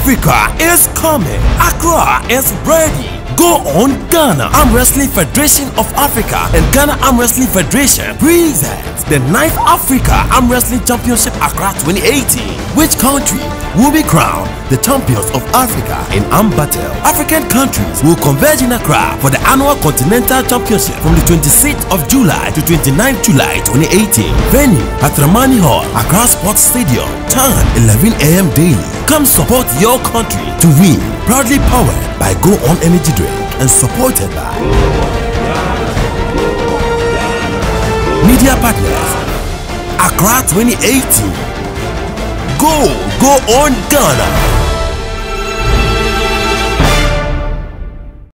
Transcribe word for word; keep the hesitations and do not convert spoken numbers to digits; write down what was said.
Africa is coming. Accra is ready. Go on Ghana Arm Wrestling Federation of Africa and Ghana Arm Wrestling Federation presents the ninth Africa Arm Wrestling Championship Accra twenty eighteen. Which country will be crowned the champions of Africa in arm battle? African countries will converge in Accra for the annual Continental Championship from the twenty-sixth of July to twenty-ninth July twenty eighteen. Venue at Ramani Hall, Accra Sports Stadium. Time eleven A M daily. Come support your country to win. Proudly powered by Go On Energy Drink and supported by media partners. Accra twenty eighteen. Go, go on Ghana.